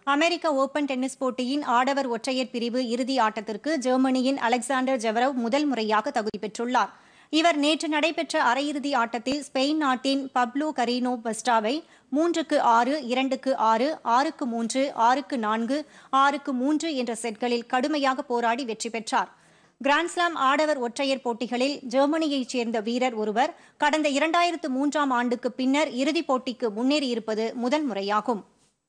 அமெரிக்க open tennis போட்டியின் ஆடவர் ஒற்றையர் பிரிவு இறுதி ஆட்டத்திற்கு ஜெர்மனியின் அலெக்சாண்டர் ஜெவரவ் முதல் முறையாக தகுதி பெற்றுள்ளார். இவர் நேற்று நடைபெற்ற அரையிறுதி ஆட்டத்தில் ஸ்பெயின் நாட்டின் பப்லோ கரீனோ பஸ்டாவை 3-6, 2-6, 6-3, 6-4, 6-3 என்ற செட்களில் கடுமையாக போராடி வெற்றி பெற்றார். கிராண்ட்ஸ்லாம் ஆடவர் ஒற்றையர் போட்டிகளில் ஜெர்மனியைச் சேர்ந்த வீரர் ஒருவர் கடந்த 2003ஆம் ஆண்டுக்கு பின்னர் இறுதிப் போட்டிக்கு முன்னேறியிருப்பது முதல் முறையாகும்.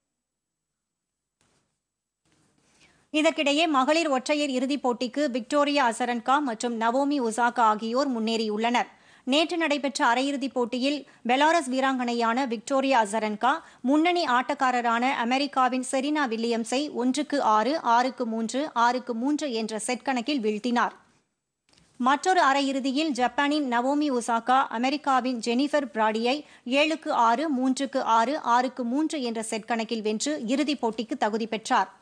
இதற்கிடையே மகளிர் ஒற்றையர் இறுதிப் போட்டிக்கு விக்டோரியா அஸரன்கா மற்றும் நவோமி ஒசாகா ஆகியோர் முன்னேறியுள்ளனர். நேற்று நடைபெற்ற அரையிறுதிப் போட்டியில் பெலாரஸ் வீராங்கனையான விக்டோரியா அஸரன்கா முன்னணி ஆட்டக்காரரான அமெரிக்காவின் செரீனா வில்லியம்ஸை 1-6, 6-3, 6-3 என்ற செட் கணக்கில் வீழ்த்தினார். மற்றொரு அரையிறுதியில் ஜப்பானின் நவோமி ஒசாகா அமெரிக்காவின் ஜெனிஃபர் பிராடியை 7-6, 3-6, 6-3 என்ற செட் கணக்கில் வென்று இறுதிப் போட்டிக்கு தகுதி பெற்றார்.